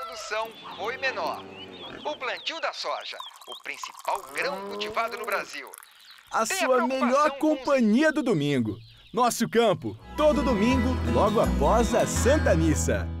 produção foi menor. O plantio da soja, o principal grão cultivado no Brasil. A Tem sua melhor companhia do domingo. Nosso campo, todo domingo, logo após a Santa Missa.